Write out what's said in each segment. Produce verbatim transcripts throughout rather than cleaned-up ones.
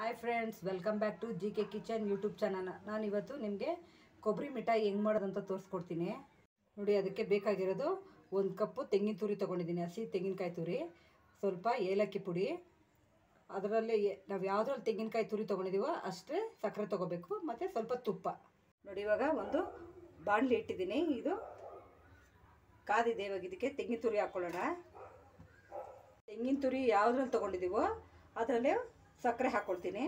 Hi friends, welcome back to G K kitchen YouTube channel. ನಾನು ಇವತ್ತು ನಿಮಗೆ ಕೊಬ್ಬರಿ ಮಿಠಾಯಿ ಹೆಂಗೆ ಮಾಡೋದಂತ ತೋರಿಸ್ಕೊಡ್ತೀನಿ ನೋಡಿ. ಅದಕ್ಕೆ ಬೇಕಾಗಿರೋದು ಒಂದು ಕಪ್ಪು ತೆಂಗಿನ ತುರಿ ತೊಗೊಂಡಿದ್ದೀನಿ, ಹಸಿ ತೆಂಗಿನಕಾಯಿ ತುರಿ, ಸ್ವಲ್ಪ ಏಲಕ್ಕಿ ಪುಡಿ, ಅದರಲ್ಲಿ ನಾವು ಯಾವುದ್ರಲ್ಲಿ ತೆಂಗಿನಕಾಯಿ ತುರಿ ತೊಗೊಂಡಿದ್ದೀವೋ ಅಷ್ಟೇ ಸಕ್ಕರೆ ತೊಗೋಬೇಕು, ಮತ್ತು ಸ್ವಲ್ಪ ತುಪ್ಪ. ನೋಡಿ, ಇವಾಗ ಒಂದು ಬಾಣಲಿ ಇಟ್ಟಿದ್ದೀನಿ, ಇದು ಕಾದಿದೆ. ಇವಾಗ ಇದಕ್ಕೆ ತೆಂಗಿನ ತುರಿ ಹಾಕ್ಕೊಳ್ಳೋಣ. ತೆಂಗಿನ ತುರಿ ಯಾವುದ್ರಲ್ಲಿ ತೊಗೊಂಡಿದ್ದೀವೋ ಅದರಲ್ಲೇ ಸಕ್ಕರೆ ಹಾಕ್ಕೊಳ್ತೀನಿ.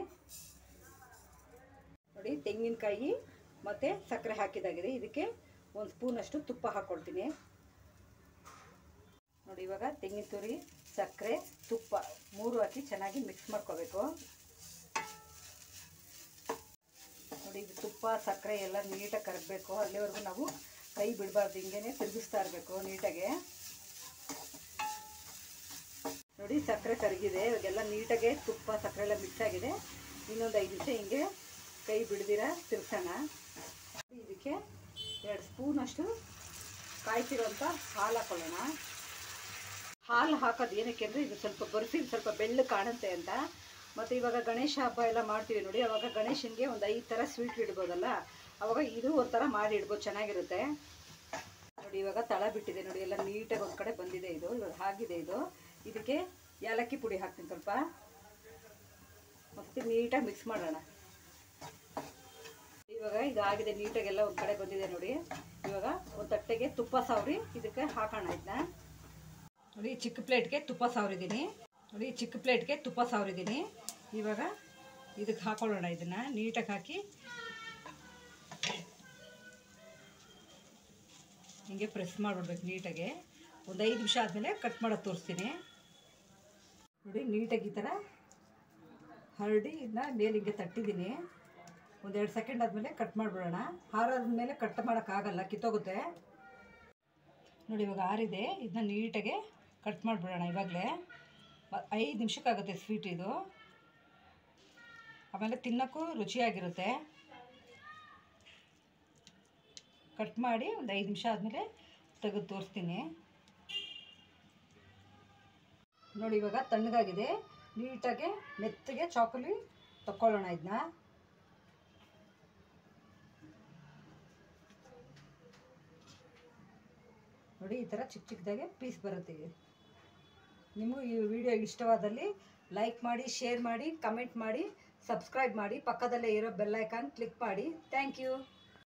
ನೋಡಿ, ತೆಂಗಿನಕಾಯಿ ಮತ್ತು ಸಕ್ಕರೆ ಹಾಕಿದಾಗಿದೆ. ಇದಕ್ಕೆ ಒಂದು ಸ್ಪೂನಷ್ಟು ತುಪ್ಪ ಹಾಕ್ಕೊಳ್ತೀನಿ. ನೋಡಿ, ಇವಾಗ ತೆಂಗಿನ ತುರಿ, ಸಕ್ಕರೆ, ತುಪ್ಪ ಮೂರು ಹಾಕಿ ಚೆನ್ನಾಗಿ ಮಿಕ್ಸ್ ಮಾಡ್ಕೋಬೇಕು. ನೋಡಿ, ಇದು ತುಪ್ಪ ಸಕ್ಕರೆ ಎಲ್ಲ ನೀಟಾಗಿ ಕರಗಬೇಕು. ಅಲ್ಲಿವರೆಗೂ ನಾವು ಕೈ ಬಿಡಬಾರ್ದು, ಹಿಂಗೇನೆ ತಿರುಗಿಸ್ತಾ ಇರಬೇಕು ನೀಟಾಗೆ. ನೋಡಿ, ಸಕ್ಕರೆ ಕರಗಿದೆ. ಇವಾಗೆಲ್ಲ ನೀಟಾಗೆ ತುಪ್ಪ ಸಕ್ಕರೆ ಎಲ್ಲ ಮಿಕ್ಸ್ ಆಗಿದೆ. ಇನ್ನೊಂದು ಐದು ನಿಮಿಷ ಹಿಂಗೆ ಕೈ ಬಿಡ್ದಿರ ತಿರ್ಸೋಣ. ಇದಕ್ಕೆ ಎರಡು ಸ್ಪೂನಷ್ಟು ಕಾಯ್ತಿರೋಂಥ ಹಾಲು ಹಾಕೊಳ್ಳೋಣ. ಹಾಲು ಹಾಕೋದು ಏನಕ್ಕೆ ಅಂದರೆ ಇದು ಸ್ವಲ್ಪ ಬರ್ಫಿ ಸ್ವಲ್ಪ ಬೆಳ್ಳು ಕಾಣುತ್ತೆ ಅಂತ. ಮತ್ತು ಇವಾಗ ಗಣೇಶ ಹಬ್ಬ ಎಲ್ಲ ಮಾಡ್ತೀವಿ ನೋಡಿ, ಅವಾಗ ಗಣೇಶನಿಗೆ ಒಂದು ಐದು ಥರ ಸ್ವೀಟ್ ಇಡ್ಬೋದಲ್ಲ, ಅವಾಗ ಇದು ಒಂಥರ ಮಾಡಿ ಇಡ್ಬೋದು, ಚೆನ್ನಾಗಿರುತ್ತೆ. ನೋಡಿ, ಇವಾಗ ತಳ ಬಿಟ್ಟಿದೆ ನೋಡಿ, ಎಲ್ಲ ನೀಟಾಗಿ ಒಂದು ಕಡೆ ಬಂದಿದೆ. ಇದು ಇವಾಗ ಆಗಿದೆ. ಇದು ಇದಕ್ಕೆ ಏಲಕ್ಕಿ ಪುಡಿ ಹಾಕ್ತೀನಿ ಸ್ವಲ್ಪ, ಮತ್ತು ನೀಟಾಗಿ ಮಿಕ್ಸ್ ಮಾಡೋಣ. ಇವಾಗ ಇದಾಗಿದೆ, ನೀಟಾಗೆಲ್ಲ ಒಂದು ಕಡೆ ಬಂದಿದೆ ನೋಡಿ. ಇವಾಗ ಒಂದು ತಟ್ಟೆಗೆ ತುಪ್ಪ ಸಾವ್ರಿ ಇದಕ್ಕೆ ಹಾಕೋಣ. ಇದನ್ನ ನೋಡಿ, ಚಿಕ್ಕ ಪ್ಲೇಟ್ಗೆ ತುಪ್ಪ ಸಾವ್ರಿದ್ದೀನಿ. ನೋಡಿ, ಚಿಕ್ಕ ಪ್ಲೇಟ್ಗೆ ತುಪ್ಪ ಸಾವ್ರಿದ್ದೀನಿ. ಇವಾಗ ಇದಕ್ಕೆ ಹಾಕೊಳ್ಳೋಣ. ಇದನ್ನು ನೀಟಾಗಿ ಹಾಕಿ ಹಿಂಗೆ ಪ್ರೆಸ್ ಮಾಡಿಬಿಡ್ಬೇಕು ನೀಟಾಗೆ. ಒಂದು ಐದು ನಿಮಿಷ ಆದಮೇಲೆ ಕಟ್ ಮಾಡೋದು ತೋರಿಸ್ತೀನಿ. ನೋಡಿ, ನೀಟಾಗಿ ಈ ಥರ ಹರಡಿ ಇದನ್ನ ಮೇಲೆ ಹಿಂಗೆ ತಟ್ಟಿದ್ದೀನಿ. ಒಂದೆರಡು ಸೆಕೆಂಡ್ ಆದಮೇಲೆ ಕಟ್ ಮಾಡಿಬಿಡೋಣ. ಹಾರಾದ್ಮೇಲೆ ಕಟ್ ಮಾಡೋಕ್ಕಾಗಲ್ಲ, ಕಿತ್ತೋಗುತ್ತೆ. ನೋಡಿ, ಇವಾಗ ಆರಿದೆ. ಇದನ್ನ ನೀಟಾಗೆ ಕಟ್ ಮಾಡಿಬಿಡೋಣ. ಇವಾಗಲೇ ಐದು ನಿಮಿಷಕ್ಕಾಗುತ್ತೆ ಸ್ವೀಟ್ ಇದು. ಆಮೇಲೆ ತಿನ್ನೋಕ್ಕೂ ರುಚಿಯಾಗಿರುತ್ತೆ. ಕಟ್ ಮಾಡಿ ಒಂದು ಐದು ನಿಮಿಷ ಆದಮೇಲೆ ತೆಗೆದು ತೋರಿಸ್ತೀನಿ. ನೋಡಿ, ಇವಾಗ ತಣ್ಣಗಾಗಿದೆ. ನೀಟಾಗೆ ಮೆತ್ತಗೆ ಚಾಕುಲಿ ತಕ್ಕೊಳ್ಳೋಣ. ಇದನ್ನ ನೋಡಿ, ಈ ಥರ ಚಿಕ್ಕ ಚಿಕ್ಕದಾಗೆ ಪೀಸ್ ಬರುತ್ತೆ. ನಿಮಗೂ ಈ ವಿಡಿಯೋ ಇಷ್ಟವಾದಲ್ಲಿ ಲೈಕ್ ಮಾಡಿ, ಶೇರ್ ಮಾಡಿ, ಕಮೆಂಟ್ ಮಾಡಿ, ಸಬ್ಸ್ಕ್ರೈಬ್ ಮಾಡಿ, ಪಕ್ಕದಲ್ಲೇ ಇರೋ ಬೆಲ್ ಐಕಾನ್ ಕ್ಲಿಕ್ ಮಾಡಿ. Thank you.